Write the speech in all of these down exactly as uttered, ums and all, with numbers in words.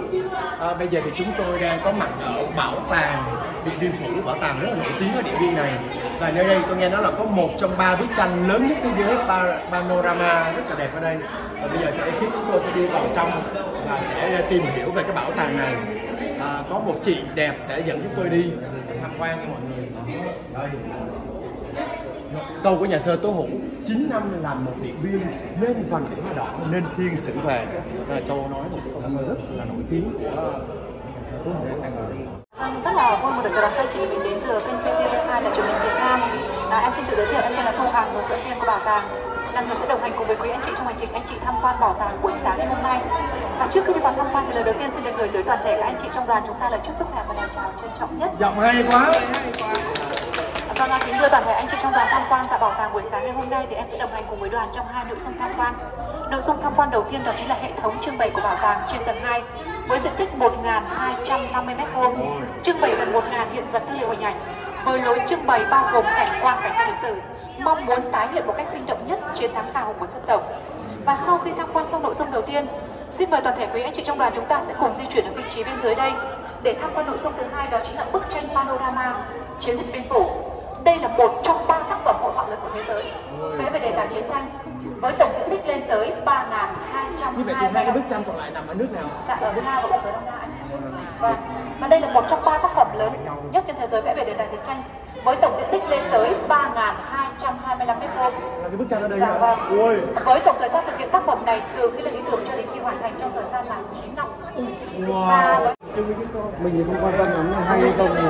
À, bây giờ thì chúng tôi đang có mặt ở bảo tàng Điện Biên Phủ, bảo tàng rất là nổi tiếng ở Điện Biên này. Và nơi đây tôi nghe nói là có một trong ba bức tranh lớn nhất thế giới, panorama rất là đẹp ở đây. Và bây giờ cho ekip chúng tôi sẽ đi vào trong và sẽ tìm hiểu về cái bảo tàng này. À, có một chị đẹp sẽ dẫn chúng tôi đi tham quan cho mọi người. Đây. Câu của nhà thơ Tố Hữu: chín năm làm một Điện Biên, nên vành đỏ đỏ, nên thiên sử vàng. Đó là câu nói một câu thơ rất là nổi tiếng của Tố Hữu. Vâng, rất là vui được đón các chị mình đến từ kênh xê tê vê hai là truyền hình Việt Nam. À, em xin tự giới thiệu, em tên là Thu Hằng, hướng dẫn viên của bảo tàng, là người sẽ đồng hành cùng với quý anh chị trong hành trình anh chị tham quan bảo tàng buổi sáng ngày hôm nay. Và trước khi đi vào tham quan thì lời đầu tiên xin được gửi tới toàn thể các anh chị trong đoàn chúng ta lời chúc sức khỏe và lời chào trân trọng nhất. Giọng hay quá. Vâng, kính thưa toàn thể anh chị trong đoàn tham quan tại bảo tàng buổi sáng ngày hôm nay thì em sẽ đồng hành cùng với đoàn trong hai nội dung tham quan. Nội dung tham quan đầu tiên đó chính là hệ thống trưng bày của bảo tàng trên tầng hai với diện tích một nghìn hai trăm năm mươi mét vuông, trưng bày gần một nghìn hiện vật tư liệu hình ảnh với lối trưng bày bao gồm cảnh quan, cảnh quan lịch sử, mong muốn tái hiện một cách sinh động nhất chiến thắng hào hùng của dân tộc. Và sau khi tham quan xong nội dung đầu tiên, xin mời toàn thể quý anh chị trong đoàn chúng ta sẽ cùng di chuyển đến vị trí bên dưới đây để tham quan nội dung thứ hai, đó chính là bức tranh panorama chiến dịch Điện Biên Phủ. Đây là một trong ba tác phẩm hội họa lớn của thế giới vẽ về đề tài chiến tranh với tổng diện tích lên tới ba nghìn hai trăm Như vậy thì hai cái bức tranh còn lại nằm ở nước nào? Dạ, ở Nga và ở Đông Nam. Vâng, và đây là một trong ba tác phẩm lớn nhất trên thế giới vẽ về đề tài chiến tranh với tổng diện tích lên tới ba nghìn hai trăm hai mươi lăm mét vuông. Là cái bức tranh ở đây. Dạ, vâng. Ôi. Với tổng thời gian thực hiện tác phẩm này từ khi lên ý tưởng cho đến khi hoàn thành trong thời gian là chín năm. Wow. Và mình thì không quan tâm lắm hay hay không.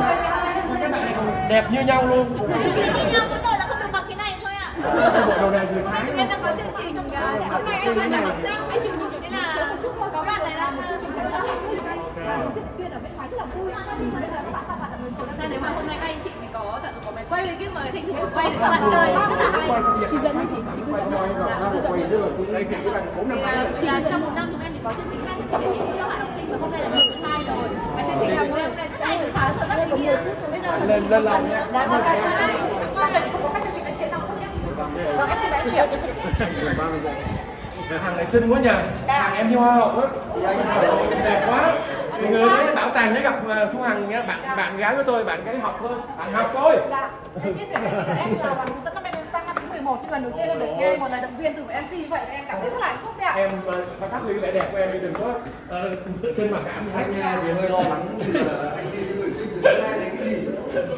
Đẹp như nhau luôn. Như nhau, mỗi tội là không được mặc cái này thôi ạ. Bộ đồ này thì Chúng em đang có chương trình hôm nay anh chuyên là học sinh, anh chủ nhật nên là có bạn này đang chương trình rất là diễn viên ở bên ngoài rất là vui. Bây giờ các bạn sao bạn là người ra nếu mà hôm nay các anh chị mình có giả dụ có máy quay lên kia mà thành thử quay để các bạn chơi rất là hay. Chị dẫn đi chị, chị cứ dẫn. Chị là trong một năm chúng em chỉ có chương trình hai chương trình để các bạn học sinh và hôm nay là chương trình hai rồi. Và chương trình là hôm nay rất hay từ sáng tới rất nhiều. Bây giờ lên lên lòng nha. vâng, em xin mấy triệu. Thằng này xinh quá nhờ. Thằng em yêu hoa hậu á. Đẹp quá. Mọi người thấy bảo tàng để gặp Thu Hằng nha, bạn bạn gái của tôi, bạn gái học thôi. Bạn học thôi. Dạ. Em chia sẻ với chị là em là hướng dẫn năm nay sang năm thứ mười một, lần đầu tiên em được nghe một lời động viên từ em xê như vậy, em cảm thấy rất là hạnh phúc đấy ạ. Em phải phát huy vẻ đẹp của em đi, đừng có tự tin mà cảm như anh nha, thì hơi lo lắng anh đi với người sinh từ thứ hai là cái gì.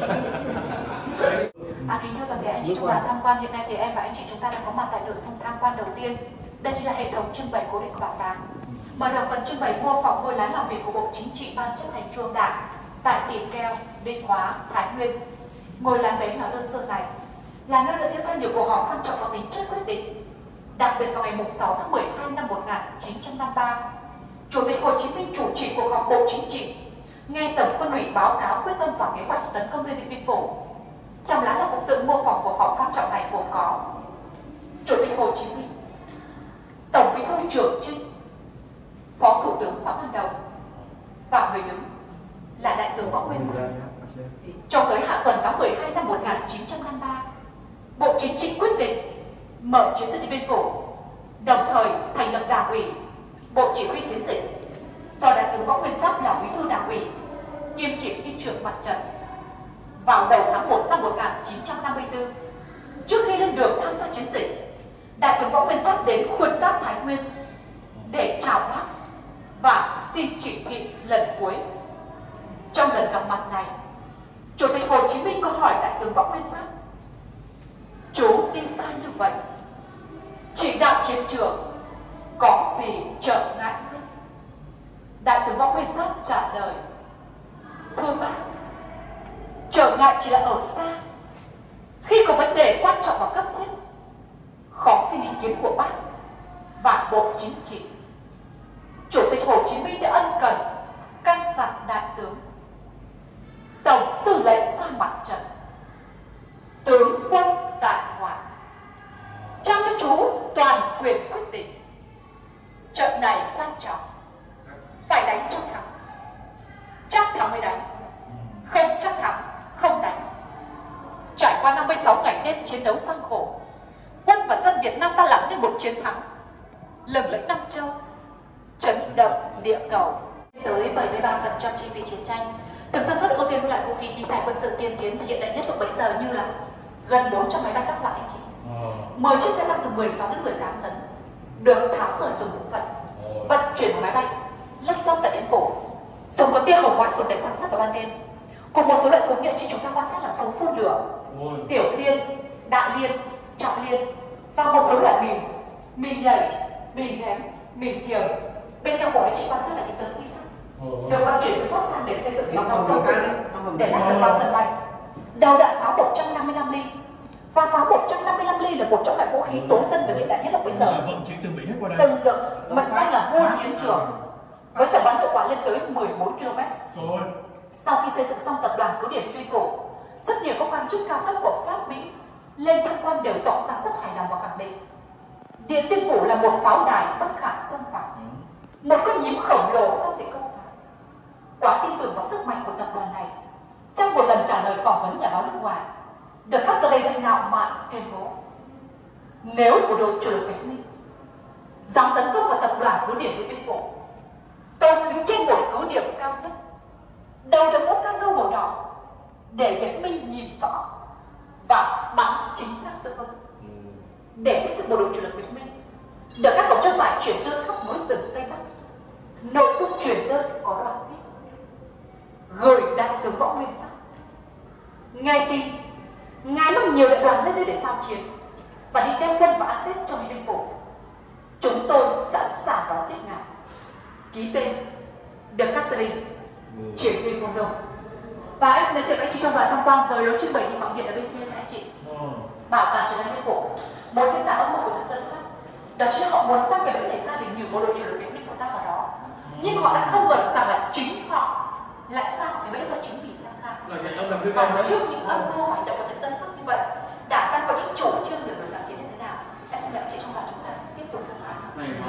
À, kính thưa toàn thể anh chị trong đoàn tham quan, hiện nay thì em và anh chị chúng ta đang có mặt tại nội dung tham quan đầu tiên. Đây chính là hệ thống trưng bày cố định của bảo tàng. Mở đầu phần trưng bày mô phỏng ngôi lán làm việc của Bộ Chính trị Ban chấp hành Trung ương Đảng tại Tiền Keo, Định Hóa, Thái Nguyên. Ngôi lán bé nhỏ đơn sơ này là nơi đã diễn ra nhiều cuộc họp quan trọng có tính chất quyết định. Đặc biệt vào ngày sáu tháng mười hai năm một nghìn chín trăm năm mươi ba, Chủ tịch Hồ Chí Minh chủ trì cuộc họp Bộ Chính trị, nghe Tổng Quân ủy báo cáo quyết tâm và kế hoạch tấn công lên Điện Biên Phủ. Trong lá là cũng tự mô phỏng cuộc họp quan trọng này gồm có Chủ tịch Hồ Chí Minh, Tổng Bí thư Trường Trinh, Phó Thủ tướng Phạm Văn Đồng và người đứng là Đại tướng Võ Nguyên Giáp. Cho tới hạ tuần tháng mười hai năm một nghìn chín trăm năm mươi ba, Bộ Chính trị quyết định mở chiến dịch Điện Biên Phủ, đồng thời thành lập Đảng ủy, Bộ Chỉ huy chiến dịch do Đại tướng Võ Nguyên Giáp làm Bí thư Đảng ủy, kiêm chỉ huy trưởng mặt trận. Vào đầu tháng một năm một nghìn chín trăm năm mươi tư, trước khi lên đường tham gia chiến dịch, Đại tướng Võ Nguyên Giáp đến khuôn đáp Thái Nguyên để chào bác và xin chỉ thị lần cuối. Trong lần gặp mặt này, Chủ tịch Hồ Chí Minh có hỏi Đại tướng Võ Nguyên Giáp: "Chú đi xa như vậy, chỉ đạo chiến trường có gì trở ngại không?" Đại tướng Võ Nguyên Giáp trả lời: "Thưa bác, trở ngại chỉ là ở xa. Khi có vấn đề quan trọng và cấp thiết, khó xin ý kiến của bác và Bộ Chính trị." Chủ tịch Hồ Chí Minh đã ân cần căn dặn đại tướng: "Tổng tư lệnh ra mặt trận, tướng quân tại ngoại, trao cho chú toàn quyền quyết định. Trận này quan trọng, phải đánh cho thắng. Chắc thắng mới đánh, không chắc thắng không đánh." Trải qua năm mươi sáu ngày đêm chiến đấu gian khổ, quân và dân Việt Nam ta làm nên một chiến thắng lừng lẫy Nam Châu, chấn động địa cầu. tới bảy mươi ba phần trăm chi phí chiến tranh. Thực dân Pháp được ưu tiên loại vũ khí khí tài quân sự tiên tiến và hiện đại nhất lúc bấy giờ như là gần bốn trăm máy bay các loại anh chị, mười chiếc xe tăng từ mười sáu đến mười tám tấn được tháo rời từng bộ phận, vận chuyển máy bay, lắp ráp tại Điện Phủ. Súng có tia hồng ngoại dùng để quan sát vào ban đêm. Cùng một số loại súng như chị chúng ta quan sát là súng phun lửa, tiểu liên, đại liên, trọng liên và một số loại mìn, mìn nhảy, mìn ném, mìn kiềng. Bên trong của chị quan sát là những tấn vi sắt được vận chuyển từ Pháp sang để xây dựng hệ thống cơ sở để lắp đặt vào sân bay. Đầu đạn pháo một trăm năm mươi lăm ly và pháo một trăm năm mươi lăm ly là một trong loại vũ khí tối tân và hiện đại nhất lúc bây giờ. Vận chuyển từ Mỹ hết qua đây. Từng được mệnh danh là hôn chiến trường với tầm bắn hiệu quả lên tới mười bốn ki lô mét. Rồi. Sau khi xây dựng xong tập đoàn cứ điểm Tuyên Cổ, rất nhiều các quan chức cao cấp của Pháp Mỹ lên tham quan đều tỏ ra rất hài lòng và khẳng định Điện Biên Phủ là một pháo đài bất khả xâm phạm, một con nhím khổng lồ không thể công phá. Quá tin tưởng vào sức mạnh của tập đoàn này, trong một lần trả lời phỏng vấn nhà báo nước ngoài, The Capital đã ngạo mạn tuyên bố: nếu bộ đội chủ lực Việt Minh dám tấn công vào tập đoàn cứ điểm Điện Biên Phủ, tôi sẽ đứng trên một cứ điểm cao nhất, đầu đội mũ cano màu đỏ để Việt Minh nhìn rõ và bắn chính xác tương ứng. Để thách thức bộ đội chủ lực Việt Minh, được các tổ cho giải chuyển đơn khắp núi rừng Tây Bắc. Nội dung chuyển đơn có đoạn viết: gửi đại tướng Võ Nguyên Giáp, nghe tin ngài mang nhiều đại đoàn lên đây để giao chiến và đi đem quân và ăn Tết trong Điện Biên Phủ. Chúng tôi sẵn sàng đón tiếp ngài. Ký tên The Catherine, chỉ huy quân đội. Và em xin giới thiệu anh chị trong đoàn tham quan với lối trưng bày hình bằng hiện ở bên trên này anh chị. Bảo tàng chiến thắng Điện Biên Phủ, một diễn tả âm mưu của thực dân Pháp. Đó chính họ muốn sang cái bẫy để gia đình nhiều bộ đội chủ lực Việt Minh của ta vào đó, nhưng họ đã không ngờ rằng là chính họ lại sang cái bẫy do chính mình sang sang. Và trước những âm mưu hành động của thực dân Pháp như vậy, Đảng ta có những chủ trương đường lối kháng chiến như thế nào? Em xin mời anh chị trong đoàn chúng ta tiếp tục tham khảo.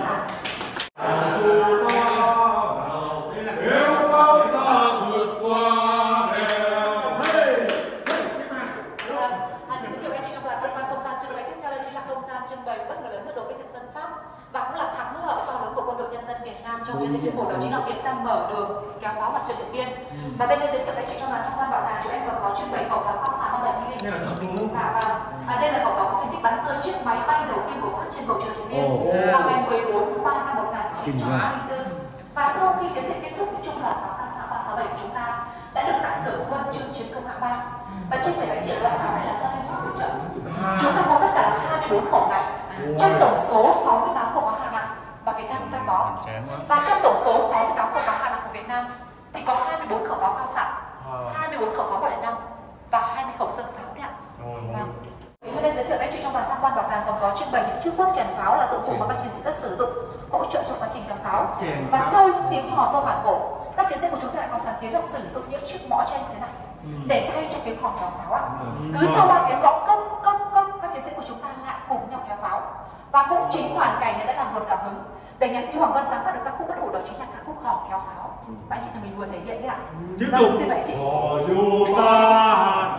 Trong chiến dịch Điện Biên Phủ đó chính là việc đang mở đường kéo pháo mặt trận Điện Biên. Và bên đây giới thiệu anh chị trong đoàn tham quan bảo tàng chúng em còn có trưng bày khẩu pháo cao xạ bao bọc như này. Dạ vâng. À, đây là khẩu pháo có thành tích bắn rơi chiếc máy bay đầu tiên của Pháp trên bầu trời Điện Biên vào ngày mười bốn tháng ba năm một nghìn chín trăm chín mươi tư. Và sau khi chiến dịch kết thúc, thì trung đoàn pháo cao xạ ba sáu bảy của chúng ta đã được tặng thưởng huân chương chiến công hạng ba. Và chia sẻ với anh chị loại pháo này là do Liên Xô hỗ trợ. Chúng ta có tất cả hai mươi bốn khẩu này trong tổng số sáu mươi tám khẩu pháo hạng nặng và Việt Nam ta có. Và trong tổng số sáu mươi tám khẩu pháo hạng nặng của Việt Nam thì có hai mươi bốn khẩu pháo cao xạ, hai mươi bốn khẩu pháo loại năm và hai mươi khẩu sân pháo đạn. Vâng. Hôm nay giới thiệu với anh chị trong đoàn tham quan bảo tàng còn có trưng bày những chiếc quốc chèn pháo là dụng cụ mà các chiến sĩ đã sử dụng hỗ trợ trong quá trình làm pháo. Và sau những tiếng hò do phản cổ, các chiến sĩ của chúng ta lại có sáng kiến là sử dụng những chiếc mõ tranh thế này để thay cho tiếng hò kéo pháo ạ. Cứ sau ba tiếng gõ công công công, các chiến sĩ của chúng ta lại cùng nhau kéo pháo. Và cũng chính hoàn cảnh này đã làm nguồn cảm hứng để nhạc sĩ Hoàng Vân sáng tác được các khúc bất hủ, đó chính là các khúc hò kéo pháo. Và anh chị mình vừa thể hiện đấy ạ. Tiếp tục. Hò dù ta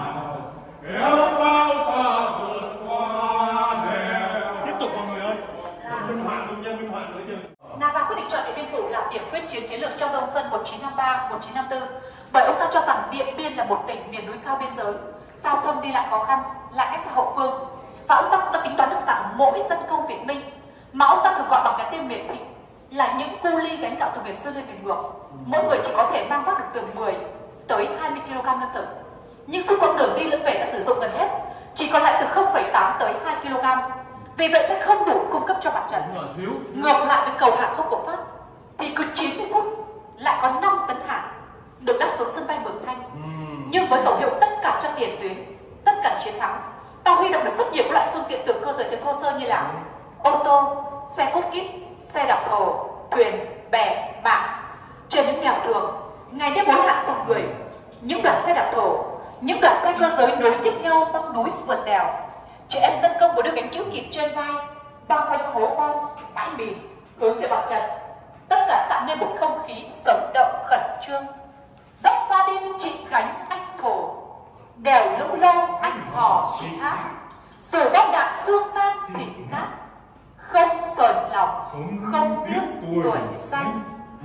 kéo pháo ta vượt qua đèo. Tiếp tục mọi người ơi. Minh họa luôn nha, minh họa nữa chứ. Nava quyết định chọn Điện Biên Phủ làm điểm quyết chiến chiến lược trong Đông Xuân một nghìn chín trăm năm mươi ba một nghìn chín trăm năm mươi tư bởi ông ta cho rằng Điện Biên là một tỉnh miền núi cao biên giới, giao thông đi lại khó khăn, lại cách xa hậu phương. Và ông ta đã tính toán được rằng mỗi dân công Việt Minh mà ông ta thường gọi bằng cái tên miền thị là những cu ly gánh gạo từ miền xuôi lên miền ngược, mỗi người chỉ có thể mang vác được từ mười tới hai mươi ki lô gam lương thực, nhưng suốt quãng đường đi lẫn về đã sử dụng gần hết, chỉ còn lại từ không phẩy tám tới hai ki lô gam. Vì vậy sẽ không đủ cung cấp cho mặt trận. Ngược lại với cầu hàng không của Pháp thì cứ chín mươi phút lại có năm tấn hàng được đắp xuống sân bay Mường Thanh. Nhưng với khẩu hiệu tất cả cho tiền tuyến, tất cả chiến thắng, ta huy động được rất nhiều các loại phương tiện từ cơ giới từ thô sơ như là ô tô, xe cút kít, xe đạp thổ, thuyền, bè, bảng. Trên những nẻo đường, ngày đêm hối hả dòng người, những đoàn xe đạp thổ, những đoàn xe cơ giới nối tiếp nhau băng núi vượt đèo. Trẻ em dân công vừa đưa gánh chữ kịp trên vai, bao quanh hố bom, bãi mìn, hướng về mặt trận. Tất cả tạo nên một không khí sống động khẩn trương. Dốc pha đêm chị gánh anh thổ, đèo lũ lâu anh hò chị hát, rồi bom đạn xương tan thịt nát, không sờn lòng, không tiếc tuổi xanh.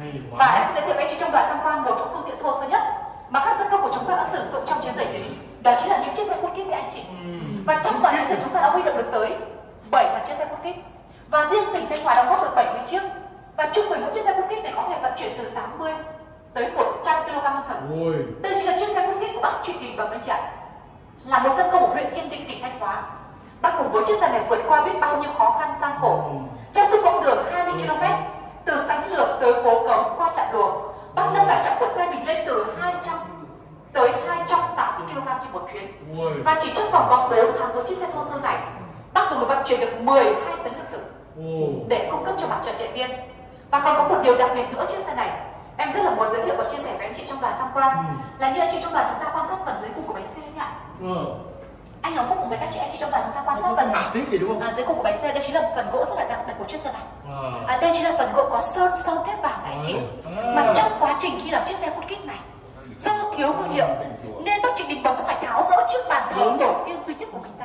Và em xin giới thiệu với anh chị trong đoàn tham quan một trong phương tiện thô sơ nhất mà các dân công của chúng ta đã sử dụng trong chiến dịch, đó chính là những chiếc xe cút kít anh chị. Và trong toàn chiến dịch chúng ta đã huy động được tới bảy là chiếc xe cút kít, và riêng tỉnh Thanh Hóa đóng góp được bảy mươi chiếc, và trung bình mỗi chiếc xe cút kít này có thể vận chuyển từ tám mươi tới một trăm ki lô gam lương thực. Đây chính là chiếc xe cút kít của bác Trịnh Đình Bồng anh chị ạ. Là một dân công của huyện Yên Định, tỉnh Thanh Hóa, bác cùng với chiếc xe này vượt qua biết bao nhiêu khó khăn gian khổ trong suốt quãng đường hai mươi ki lô mét từ Sánh Lược tới Phố Cống qua Trạm Luồng. Bác nâng tải trọng của xe mình lên từ hai trăm tới hai trăm tám mươi ki lô gam trên một chuyến. Và chỉ trong vòng vòng bốn tháng với chiếc xe thô sơ này, bác dùng vận chuyển được mười hai tấn lương thực để cung cấp cho mặt trận Điện Biên. Và còn có một điều đặc biệt nữa chiếc xe này, em rất là muốn giới thiệu và chia sẻ với anh chị trong đoàn tham quan, ừ. là như anh chị trong đoàn chúng ta quan sát phần dưới cùng của bánh xe nhỉ? Ừ. Anh Hồng Phúc cùng với các chị anh chị trong đoàn chúng ta quan sát phần gì đúng không? À, dưới cùng của bánh xe, đây chính là phần gỗ rất là đặc biệt của chiếc xe này. À, đây chính là phần gỗ có sơn son thép vàng này anh chị. Mà trong quá trình khi làm chiếc xe cút kít này, do thiếu nguyên liệu nên bác Trịnh Đình Bồng phải tháo rỡ chiếc bàn thờ đầu tiên duy nhất của mình ra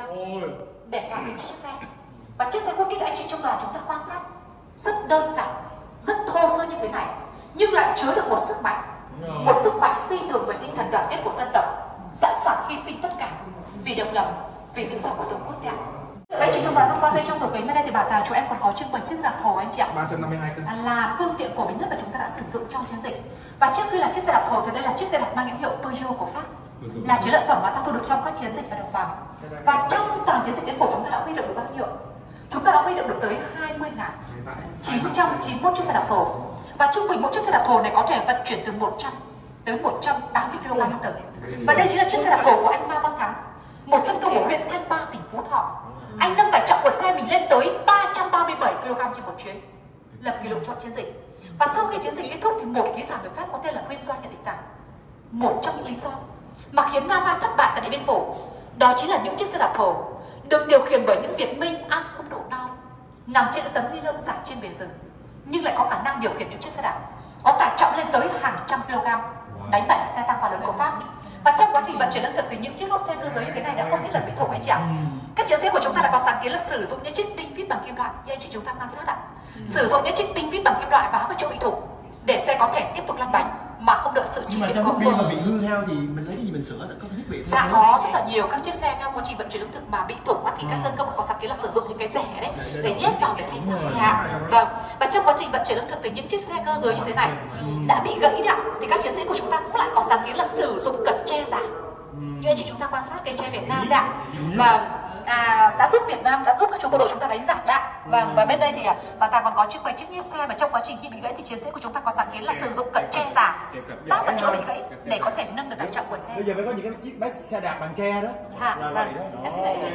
để làm được chiếc xe. Và chiếc xe cút kít anh chị trong đoàn chúng ta quan sát rất đơn giản, rất thô sơ như thế này, nhưng lại chứa được một sức mạnh, một sức mạnh phi thường về tinh thần đoàn kết của dân tộc, sẵn sàng hy sinh tất cả vì độc lập, vì tự do của tổ quốc đẹp. Anh chị trong đoàn tham quan đây, trong tổ kính bên đây thì bảo tàng chúng em còn có trưng bày chiếc đạp thổ anh chị ạ. ba trăm năm mươi hai cân. Là phương tiện phổ biến nhất mà chúng ta đã sử dụng trong chiến dịch. Và trước khi là chiếc xe đạp thổ thì đây là chiếc xe đạp mang nhãn hiệu Peugeot của Pháp, là chiến lợi phẩm mà ta thu được trong các chiến dịch ở đồng bằng. Và trong toàn chiến dịch Điện Biên Phủ chúng ta đã huy động được bao nhiêu? Chúng ta đã huy động được tới hai mươi nghìn chín trăm chín mươi mốt chiếc xe đạp thổ. Và trung bình mỗi chiếc xe đạp thổ này có thể vận chuyển từ một trăm tới một trăm tám mươi ki lô gam lương thực. Và đây chính là chiếc xe đạp thổ của anh Ma Văn Thắng, một dân công của huyện Thanh Ba, tỉnh Phú Thọ. Anh nâng tải trọng của xe mình lên tới ba trăm ba mươi bảy ki lô gam trên một chuyến, lập kỷ lục trong chiến dịch. Và sau khi chiến dịch kết thúc thì một ký giả người Pháp có tên là Nguyên Doan nhận định rằng một trong những lý do mà khiến Nam Man thất bại tại Điện Biên Phủ đó chính là những chiếc xe đạp thổ được điều khiển bởi những Việt Minh ăn không đủ no, nằm trên tấm ni lông rải trên bề rừng, nhưng lại có khả năng điều khiển những chiếc xe đạp có tải trọng lên tới hàng trăm kg, đánh bại xe tăng phá lớn của Pháp. Và trong quá trình vận chuyển lương thực thì những chiếc lốp xe cơ giới như thế này đã không ít lần bị thủng anh chị ạ. Các chiến sĩ của chúng ta đã có sáng kiến là sử dụng những chiếc đinh vít bằng kim loại như anh chị chúng ta quan sát ạ, sử dụng những chiếc đinh vít bằng kim loại vá vào chỗ bị thủng để xe có thể tiếp tục lăn bánh mà không đợi sự chỉ điểm của phương. Nhưng mà bị hư hao thì mình lấy cái gì mình sửa, có thiết bị? Dạ có rất là nhiều các chiếc xe trong quá trình vận chuyển lương thực mà bị thủng thì các dân công có sáng kiến là sử dụng những cái rẻ đấy để nhét vào để thay sang nhà. Vâng. Và trong quá trình vận chuyển lương thực thì những chiếc xe cơ giới như thế này đã bị gãy đạn thì các chiến sĩ của chúng ta cũng lại có sáng kiến là sử dụng cật tre giả. Như anh chị chúng ta quan sát cây tre Việt Nam đạn và à, đã giúp Việt Nam, đã giúp các chú bộ đội chúng ta đánh giặc đạn. Vâng, và bên đây thì bảo tàng còn có trưng bày chiếc nhiếp xe mà trong quá trình khi bị gãy thì chiến sĩ của chúng ta có sáng kiến là sử dụng cật tre giả tác vào chỗ bị gãy để có thể nâng được tải trọng của xe. Bây giờ mới có những cái chiếc bánh xe đạp bằng tre đó. Dạ, là vậy đó. Em xin lỗi chị.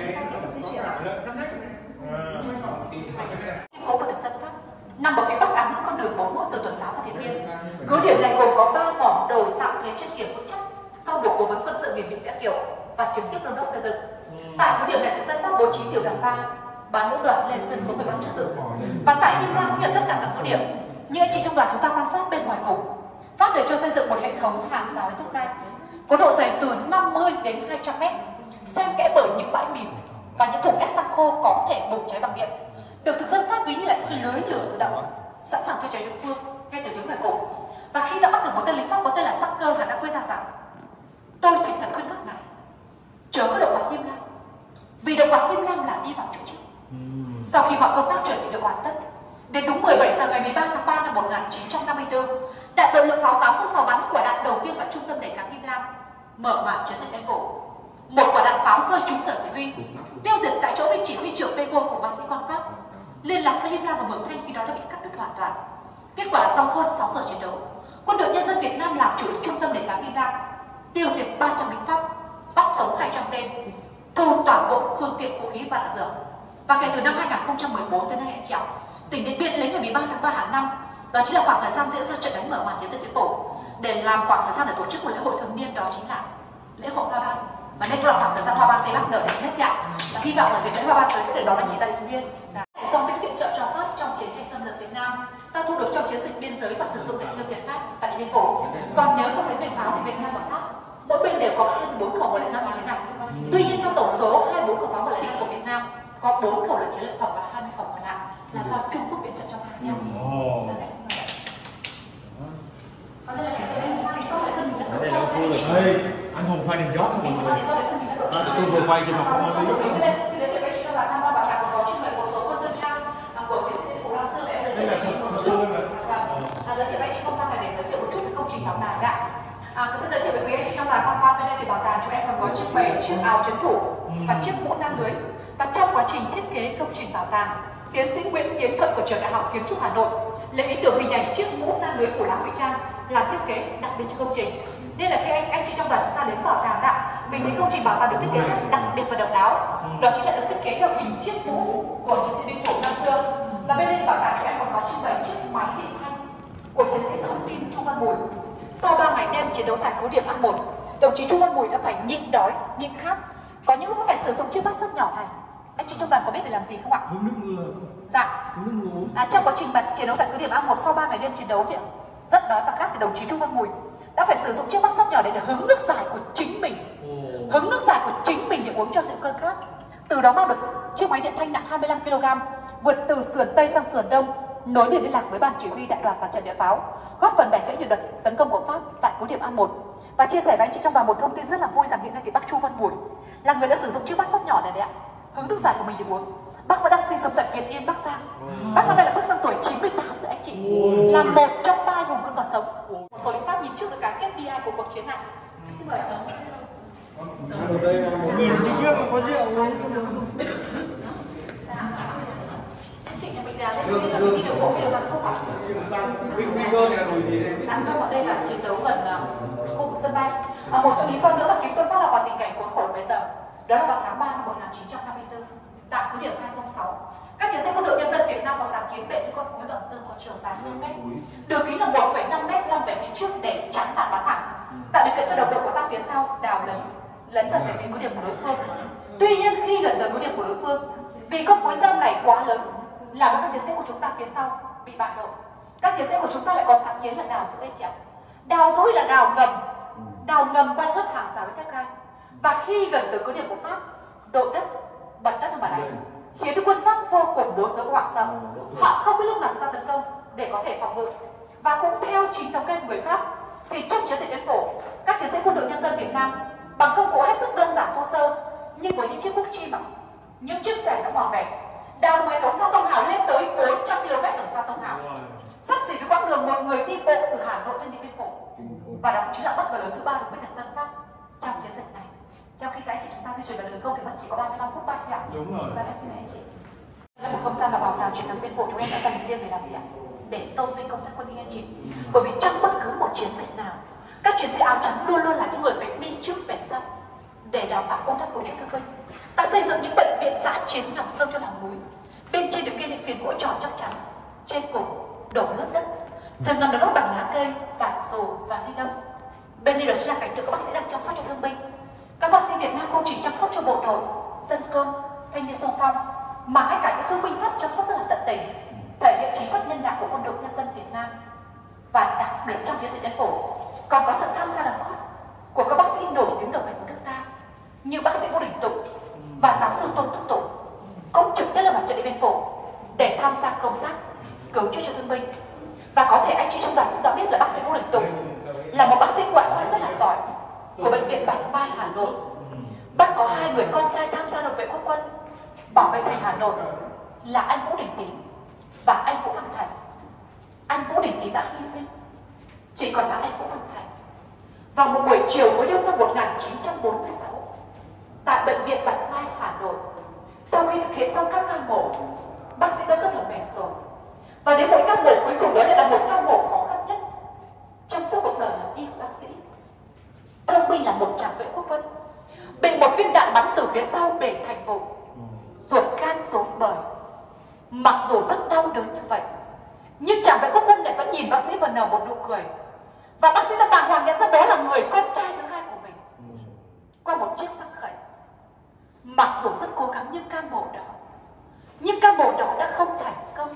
Cố của thực dân Pháp nằm ở phía bắc Án con đường bốn mươi mốt từ Tuần Giáo và Điện Biên. Cứ điểm này gồm có ba mỏm đồi tạo thế chân kiềm vững chắc, sau được cố vấn quân sự nghiệp vụ vẽ kiểu và trực tiếp đôn đốc xây dựng. Tại cứ điểm này thực dân Pháp bố trí tiểu đoàn ba bán lữ đoàn lên sân số mười ba trước sự. Và tại Kim Lan cũng nhận tất cả các cứ điểm. Như anh chị trong đoàn chúng ta quan sát bên ngoài cùng, Pháp để cho xây dựng một hệ thống hàng rào thép gai có độ dày từ năm mươi đến hai trăm mét, xen kẽ bởi những bãi mìn và những thùng ép xăng khô có thể bùng cháy bằng điện, được thực dân Pháp ví như là những lưới lửa tự động sẵn sàng theo cháy địa phương ngay từ tiếng ngoài cùng. Và khi đã bắt được một tên lính Pháp có tên là Sắc Cơ, hắn đã quên ra rằng tôi thành thật khuyên các ngài chớ có động vào Kim Lan, vì động vào Kim Lan là đi vào chỗ chết. Sau khi mọi công tác chuẩn bị được hoàn tất, đến đúng mười bảy giờ ngày mười ba tháng ba năm một nghìn chín trăm năm mươi tư, đại đội lực pháo tám không sáu bắn quả đạn đầu tiên vào trung tâm đẩy kháng Kim Lan, mở màn chiến dịch đánh Phủ. Một quả đạn pháo rơi trúng sở chỉ huy, tiêu diệt tại chỗ vị chỉ huy trưởng Pego của bác sĩ quan Pháp. Liên lạc giữa Him Lam và Mường Thanh khi đó đã bị cắt đứt hoàn toàn. Kết quả là sau hơn sáu giờ chiến đấu, quân đội nhân dân Việt Nam làm chủ được trung tâm đẩy kháng Him Lam, tiêu diệt ba trăm lính Pháp, bắt sống hai trăm tên, thu toàn bộ phương tiện vũ khí và đạn dược. Và kể từ năm hai nghìn không trăm mười bốn tới nay anh chị ạ, tỉnh Điện Biên lấy ngày mười ba tháng ba hàng năm, đó chính là khoảng thời gian diễn ra trận đánh mở màn chiến dịch Điện Phủ, để làm khoảng thời gian để tổ chức một lễ hội thường niên, đó chính là lễ hội Hoa Ban. Và đây cũng là khoảng thời gian Hoa Ban Tây Bắc nở đẹp nhất ạ. Và hy vọng là dịp lễ Hoa Ban tới sẽ được đón anh chị tại Điện Biên. Do những viện trợ cho Pháp trong chiến tranh xâm lược Việt Nam, ta thu được trong chiến dịch biên giới và sử dụng để tiêu diệt Pháp tại Điện Biên Phủ. Còn nếu so sánh về pháo thì Việt Nam và Pháp mỗi bên đều có hai mươi bốn khẩu một lẻ năm như thế này. Tuy nhiên trong tổng số hai mươi bốn khẩu pháo một lẻ năm của Việt Nam có bốn khẩu là chiến lợi phẩm và hai mươi khẩu còn lại là do Trung Quốc viện trợ cho ta nhau. Ê, anh Hùng pha đèn gió thôi mọi người. À, tôi vừa quay trên mặt không có lý. Xin giới thiệu với chị trong đoàn tham quan bảo tàng có trưng bày một số quân tư trang của chiến sĩ Phố Lao Sư để giới thiệu với chị một chút. Giới thiệu với chị không gian này để giới thiệu một chút công trình bảo tàng đã. À, xin giới thiệu với quý anh chị trong đoàn tham quan bên đây thì bảo tàng chúng em còn có trưng bày chiếc áo trấn thủ và chiếc mũ nan lưới. Và trong quá trình thiết kế công trình bảo tàng, tiến sĩ Nguyễn Tiến Thuận của trường Đại học Kiến trúc Hà Nội lấy ý tưởng hình ảnh chiếc mũ nan lưới của Lão Ngụy Trang làm thiết kế đặc biệt cho công trình. Nên là khi anh anh chị trong đoàn chúng ta đến bảo tàng đã, mình thấy công trình bảo tàng được thiết kế rất đặc biệt và độc đáo. Đó chính là được thiết kế theo hình chiếc mũ của chiến sĩ binh chủng năm xưa. Và bên đây bảo tàng chúng em còn có trưng bày chiếc máy điện thanh của chiến sĩ thông tin Chu Văn Mùi. Sau ba ngày đêm chiến đấu tại cứ điểm A một, đồng chí Chu Văn Mùi đã phải nhịn đói, nhịn khát. Có những lúc phải sử dụng chiếc bát sắt nhỏ này. Anh chị trong đoàn có biết để làm gì không ạ? Hứng nước mưa. Dạ. Hứng nước mưa uống. À, trong quá trình mà chiến đấu tại cứ điểm A một sau ba ngày đêm chiến đấu thì rất đói và khát thì đồng chí Chu Văn Mùi đã phải sử dụng chiếc bát sắt nhỏ để, để hứng nước giải của chính mình, oh. hứng nước giải của chính mình để uống cho dịu cơn khát. Từ đó mang được chiếc máy điện thanh nặng hai mươi lăm ki lô gam vượt từ sườn Tây sang sườn Đông, nối liền liên lạc với ban chỉ huy đại đoàn và trận địa pháo, góp phần bẻ gãy nhiều đợt tấn công của Pháp tại cứ điểm A một. Và chia sẻ với anh chị trong đoàn một thông tin rất là vui rằng hiện nay thì bác Chu Văn Mùi là người đã sử dụng chiếc bát sắt nhỏ này đấy ạ, hứng nước giải của mình để uống. Bác vẫn đang sinh sống tại Việt Yên, Bắc Giang. Wow. Bác năm nay là bước sang tuổi chín mươi tám rồi anh chị. Wow. Là một trong ba vùng vẫn còn sống. Wow. Một số lính Pháp nhìn trước được cả ca pê i của cuộc chiến này. Xin mời sống. Ở đây nhìn đi trước có rượu không? Anh chị nhà mình là lên đi đường bộ hay là bằng không ạ? Nguy cơ này là nổi gì đây? Dạ vâng, ở đây là chiến đấu gần uh, khu vực sân bay. À, một trong lý do nữa mà khiến xuất phát là vào tình cảnh khốn khổ bây giờ. Đó là vào tháng ba năm một nghìn chín trăm năm mươi tư, tại cứ điểm hai không sáu, các chiến sĩ quân đội nhân dân Việt Nam có sáng kiến bệ những con cúi đoạn dương có chiều dài năm mét, đường kính là một phẩy năm mét lăn về phía trước để chắn đạn bắn thẳng, tạo điều kiện cho đồng đội của ta phía sau đào lấn lấn dần về phía cứ điểm của đối phương. Tuy nhiên khi gần tới cứ điểm của đối phương, vì con cúi dâm này quá lớn, làm cho các chiến sĩ của chúng ta phía sau bị bại lộ. Các chiến sĩ của chúng ta lại có sáng kiến là đào dối chèo. Đào dối là đào ngầm, đào ngầm quanh lớp hàng rào với thép gai. Và khi gần tới cứ điểm của Pháp, đội đất bật đất vào đánh, khiến quân Pháp vô cùng bối rối hoảng sợ. Họ không biết lúc nào chúng ta tấn công để có thể phòng ngự. Và cũng theo chính thống kê của người Pháp, thì trong chiến dịch Điện Phổ, các chiến sĩ quân đội nhân dân Việt Nam bằng công cụ hết sức đơn giản thô sơ, nhưng với những chiếc bút chim bằng những chiếc xẻng đã mòn vẹt, đào một hệ thống giao thông hào lên tới bốn trăm ki lô mét đường giao thông hào, sắp xỉ với quãng đường một người đi bộ từ Hà Nội đến Điện Biên Phủ. Và đó chính là bất ngờ lớn thứ ba đối với thực dân Pháp trong chiến dịch này. Trong khi các anh chị chúng ta di chuyển vào đường không thì vẫn chỉ có ba mươi lăm phút bay thôi ạ. Đúng rồi. Và em xin anh chị. Là một không gian mà bảo tàng truyền thống Biên Phủ chúng em đã dành riêng để làm gì ạ? Để tôn vinh công tác quân y anh chị. Bởi vì trong bất cứ một chiến dịch nào, các chiến sĩ áo trắng luôn luôn là những người phải đi trước về sau để đảm bảo công tác cứu chữa thương binh. Ta xây dựng những bệnh viện dã chiến nằm sâu cho lòng núi. Bên trên được ghi những phiến gỗ tròn chắc chắn, trên cùng đổ lớp đất, giường nằm được lót bằng lá cây, vải sồ và ni lông. Bên đây đó chính là cảnh tượng các bác sĩ đang chăm sóc cho thương binh. Các bác sĩ Việt Nam không chỉ chăm sóc cho bộ đội, dân công, thanh niên xung phong, mà ngay cả những thương binh Pháp chăm sóc rất là tận tình, thể hiện trí thức nhân đạo của quân đội nhân dân Việt Nam. Và đặc biệt trong chiến dịch Điện Phổ còn có sự tham gia đóng góp của các bác sĩ nổi tiếng đầu ngành của nước ta như bác sĩ Ngô Đình Tùng và giáo sư Tôn Thúc Tùng, cũng trực tiếp là mặt trận Điện Biên Phủ để tham gia công tác cứu chữa cho thương binh. Và có thể anh chị trong đoàn cũng đã biết là bác sĩ Ngô Đình Tùng là một bác sĩ ngoại khoa rất là giỏi của bệnh viện Bạch Mai Hà Nội. Bác có hai người con trai tham gia đội vệ quốc quân bảo vệ thành Hà Nội là anh Vũ Đình Tín và anh Vũ Văn Thành. Anh Vũ Đình Tín đã hy sinh, chỉ còn là anh Vũ Văn Thành. Vào một buổi chiều cuối đông năm một nghìn chín trăm bốn mươi sáu, tại bệnh viện Bạch Mai Hà Nội, sau khi thực hiện xong các ca mổ, bác sĩ đã rất là mệt rồi. Và đến một ca mổ cuối cùng đó lại là một ca mổ khó khăn nhất trong suốt cuộc đời làm y của bác sĩ. Thương binh là một trạm vệ quốc quân bị một viên đạn bắn từ phía sau bể thành bụng, ruột gan rối bời. Mặc dù rất đau đớn như vậy, nhưng trạm vệ quốc quân lại vẫn nhìn bác sĩ và nở một nụ cười. Và bác sĩ đã bàng hoàng nhận ra đó là người con trai thứ hai của mình qua một chiếc xăng khẩy. Mặc dù rất cố gắng nhưng ca mổ đó, nhưng ca mổ đó đã không thành công.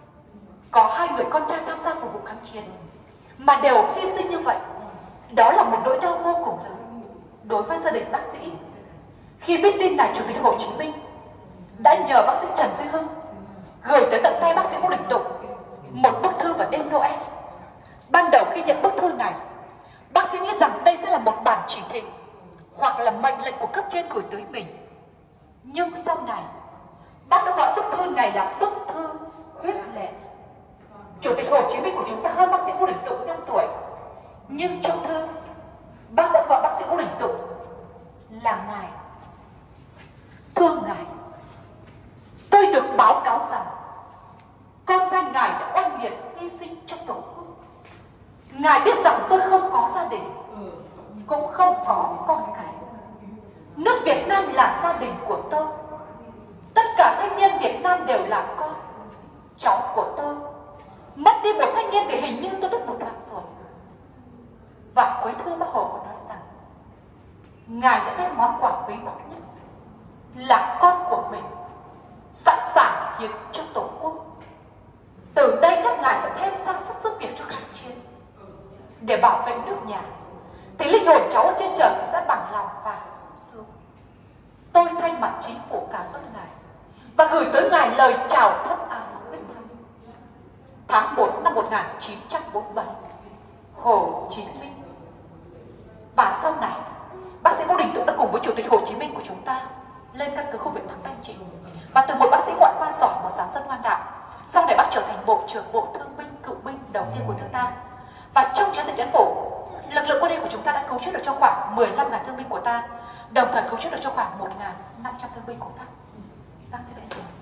Có hai người con trai tham gia phục vụ kháng chiến mà đều hy sinh như vậy. Đó là một nỗi đau vô cùng lớn đối với gia đình bác sĩ. Khi biết tin này, Chủ tịch Hồ Chí Minh đã nhờ bác sĩ Trần Duy Hưng gửi tới tận tay bác sĩ Ngô Đình Tùng một bức thư vào đêm Noel. Ban đầu khi nhận bức thư này, Bác sĩ nghĩ rằng đây sẽ là một bản chỉ thị hoặc là mệnh lệnh của cấp trên gửi tới mình. Nhưng sau này, bác đã gọi bức thư này là bức thư huyết lệ. Chủ tịch Hồ Chí Minh của chúng ta hơn bác sĩ Ngô Đình Tụng năm tuổi, nhưng trong thư, bác đã gọi bác sĩ Ngô Đình Tụng là ngài. Thưa ngài, tôi được báo cáo rằng con trai ngài đã oanh liệt hy sinh cho tổ quốc. Ngài biết rằng tôi không có gia đình, cũng không có con cái. Nước Việt Nam là gia đình của tôi. Tất cả thanh niên Việt Nam đều là con, cháu của tôi. Mất đi một thanh niên thì hình như tôi đứt một đoạn rồi. Và cuối thư bác Hồ có nói rằng ngài đã đem món quà quý báu nhất là con của mình sẵn sàng hiến cho tổ quốc. Từ đây chắc ngài sẽ thêm sang sức giúp việc cho kháng chiến để bảo vệ nước nhà, thì linh hồn cháu ở trên trời cũng sẽ bằng lòng và sung sướng. Tôi thay mặt chính phủ cảm ơn ngài và gửi tới ngài lời chào thân ái quyết tâm. Tháng một năm một nghìn chín trăm bốn mươi bảy, Hồ Chí Minh. Và sau này, bác sĩ Ngô Đình Tụng đã cùng với Chủ tịch Hồ Chí Minh của chúng ta lên căn cứ khu Việt Nam Anh Trị. Và từ một bác sĩ ngoại khoa giỏi, một giáo dân ngoan đạo, sau này bác trở thành Bộ trưởng Bộ Thương binh Cựu binh đầu tiên của nước ta. Và trong chiến dịch Điện Phủ, lực lượng quân đội của chúng ta đã cứu chữa được cho khoảng mười lăm nghìn thương binh của ta, đồng thời cứu chữa được cho khoảng một nghìn năm trăm thương binh của Pháp. Bác sĩ Nguyễn Trường.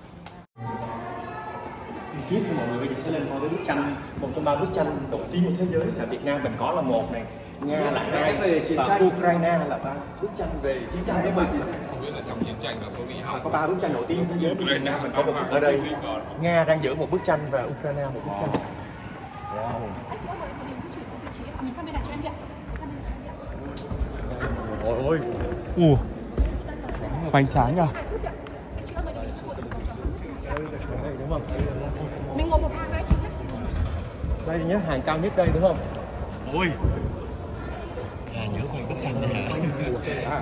Tiếp thì mọi người bây giờ sẽ lên coi cái bức tranh, một trong ba bức tranh nổi tiếng của thế giới là Việt Nam mình có là một này, Nga là hai và Ukraine là ba. Bức tranh về chiến tranh với mình Không biết là trong chiến tranh là có bị hỏng. có ba bức tranh nổi tiếng thế giới. Việt Nam mình có một bức ở đây, Nga đang giữ một bức tranh và Ukraine một bức tranh. Wow. Mình sang bên này cho em điện. Ôi ôi. Ủa, hoành tráng à? Đây đúng không? Mình ngồi một hàng đây chị nhé. Đây nhé, hàng cao nhất đây đúng không? Ôi, à, nhớ quay bức tranh này hả?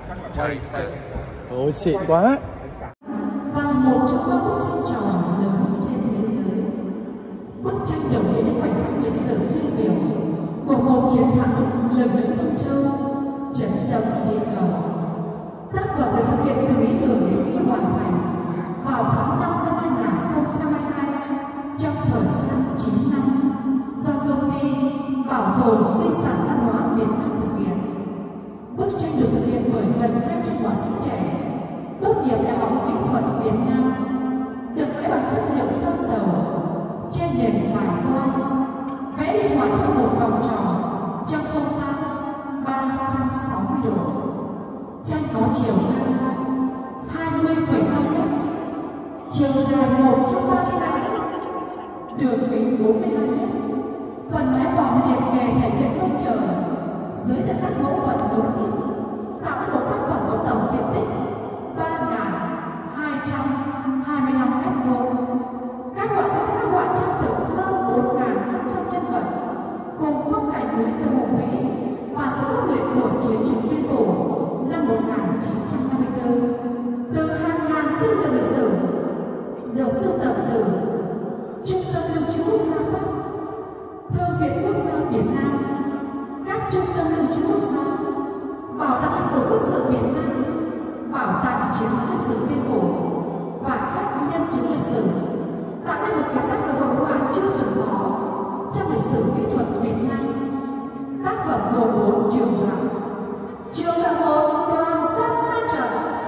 Ôi, xịn quá. Và là một trong ba bức tranh tròn lớn trên thế giới. Bức tranh đầu tiên đến khoảnh khắc lịch sử tiêu biểu của một chiến thắng lừng lẫy Vân Châu, chấn động địa cầu. Tác phẩm được thực hiện từ ý tưởng đến khi hoàn thành vào tháng năm năm hai nghìn không trăm hai mươi hai trong thời gian chín năm do công ty bảo tồn di sản văn hóa Việt Nam thực hiện. Bức tranh được thực hiện bởi gần hai trăm họa sĩ trẻ tốt nghiệp Đại học Mỹ thuật Việt Nam, được vẽ bằng chất liệu sơn dầu trên nền vải toan, vẽ liên hoàn theo một vòng tròn trong không gian ba trăm sáu mươi độ. Tranh có chiều cao hai mươi phẩy năm mét, chiều dài một trăm ba mươi hai mét, đường kính bốn mươi hai mét. Phần mái vòm liệt kề thể hiện mây trời dưới là các mẫu vật nối tiếp, tạo nên một tác phẩm có tổng diện tích ba nghìn hai trăm hai mươi lăm mét vuông. Các họa sĩ đã họa chân thực hơn bốn nghìn năm trăm nhân vật cùng phong cảnh núi rừng hùng vĩ và sự ước liệt của chiến dịch Điện Phủ năm một nghìn chín trăm năm mươi tư. Từ hàng ngàn tư liệu lịch sử được sưu tập từ Trung tâm Lưu trữ Quốc gia Pháp, Thư viện Quốc gia Việt Nam, các trung tâm lưu trữ quốc gia, Bảo tàng lịch sử quốc dự Việt Nam, Bảo tàng chiến thắng lịch sử Điện Phủ và các nhân chứng lịch sử, tạo nên một kiệt tác về hội họa chưa từng có trong lịch sử mỹ thuật Việt Nam. Tác phẩm gồm bốn trường đoạn. Trường đoạn một toàn dân ra trận,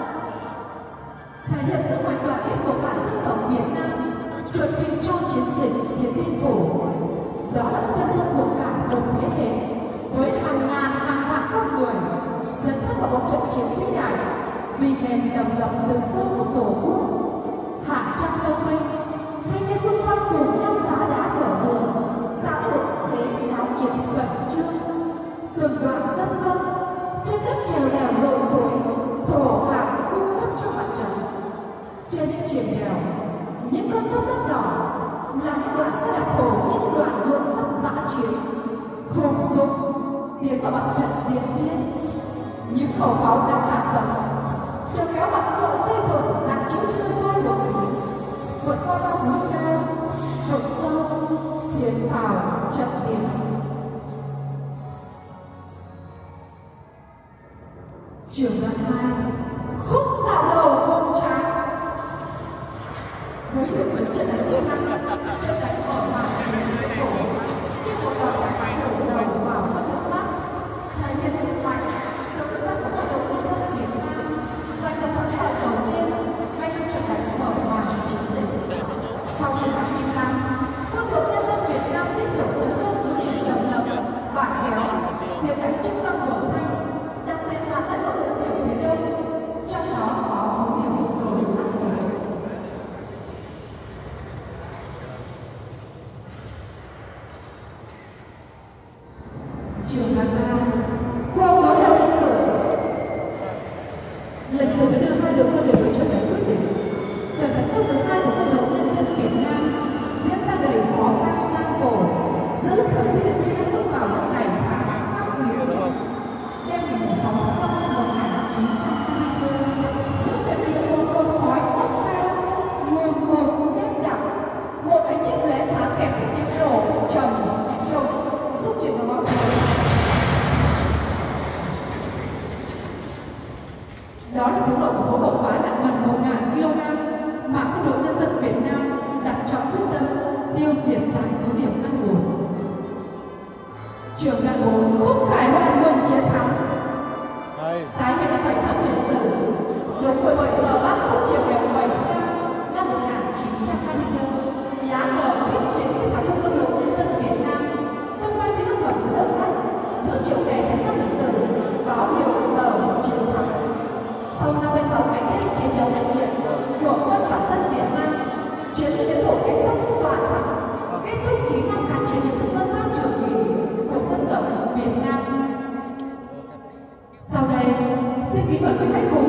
thể hiện sự mạnh đoàn kết của cả dân tộc Việt Nam chuẩn bị cho chiến dịch Điện Biên Phủ. Đó là một chất dân của cả một thế hệ với hàng ngàn hàng vạn con người dấn thân vào một trận chiến vĩ đại vì nền độc lập tự do của Tổ quốc. Hàng trăm công binh, thanh niên xung phong cùng nhau phá đá mở đường, tạo nên một thế náo nhiệt khẩn trương. Từng đoạn dân công trên đất trèo đèo lội suối, thổ gạo cung cấp cho mặt trận. Trên những triển đèo, những con sông đất đỏ là những đoạn xe đạp thổ, những đoạn ngựa sắt dã chiến hùng dũng tiến vào mặt trận Điện Biên. Những khẩu pháo đang tàn tật được kéo bằng sợi dây thừng đặt chữ trên vai của mình, vượt qua bao núi cao, vực sâu, tiến vào trận địa. Trường đoạn hai, khúc dạo đầu hôn tráng. Với những người trận đánh hung hăng, trận đánh mở màn cổ, tiếp một đòn đánh đổ đầu vào mất nước mắt, thể hiện sức mạnh, sự vững chắc của các đội nhân dân Việt Nam giành được thắng lợi đầu tiên ngay trong trận đánh mở màn chiến dịch. Sau trận đánh Kim Lan, quân đội nhân dân Việt Nam tiếp tục tấn công cứ điểm đầm rập, bản béo, tiền đánh trung tâm Quảng Thanh, đặc biệt là giai đoạn các điểm phía đông, trong đó có cú điểm đồi Hắc Cầu. Trường Hàn Ba, qua báo đầu lịch sử, lịch sử đã đưa hai đội quân đến với trận đánh quyết định. Trận tấn công thứ hai của quân đội nhân dân Việt Nam diễn ra đầy khó khăn gian khổ giữa lúc thời tiết như đang bước vào những ngày tháng khắc nghiệt. Đêm ngày sáu tháng năm năm một nghìn chín trăm hai mươi tư, giữa trận địa một cột khói bốc cao, ngùn ngụt đen đặc, một ánh chớp lóe sáng kèm theo tiếng nổ trầm đục xúc chuyển vào ngọn núi. Đó là tiếng nổ của khối bộc phá nặng gần một nghìn ki lô gam mà quân đội nhân dân Việt Nam đặt trọng quyết tâm tiêu diệt tại cứ điểm An Bồn. Trường Đạn bốn, khúc khải hoàn mừng chiến thắng. Tái hiện lại khoảnh khắc lịch sử. Đúng mười bảy giờ ba mươi phút chiều ngày bảy tháng năm năm một nghìn chín trăm hai mươi tư, lá cờ viết trên chiến thắng của quân đội nhân dân Việt Nam tung bay trên các vật của đất khách giữa chiều hè tháng năm lịch sử, báo hiệu giờ chiến thắng. Sau năm mươi sáu ngày đêm chiến đấu ác liệt của quân và dân Việt Nam, chiến dịch tiến độ kết thúc toàn thắng, kết thúc chín năm kháng chiến thực dân Pháp trường kỳ của dân tộc Việt Nam. Sau đây, xin kính mời quý khách cùng